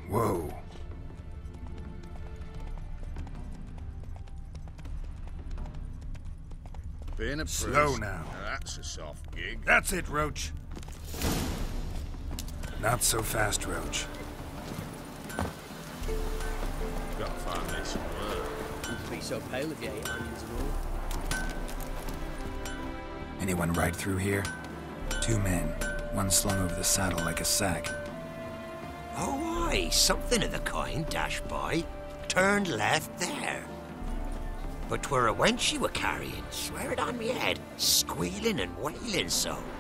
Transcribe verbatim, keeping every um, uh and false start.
Whoa. Being a Slow priest, now. That's a soft gig. That's it, Roach. Not so fast, Roach. Gotta find me some work. Wouldn't be so pale if you ate onions and all. Anyone ride through here? Two men, one slung over the saddle like a sack. Oh, aye, something of the kind dashed by. Turned left there. But 'twere a wench you were carrying, swear it on me head, squealing and wailing so.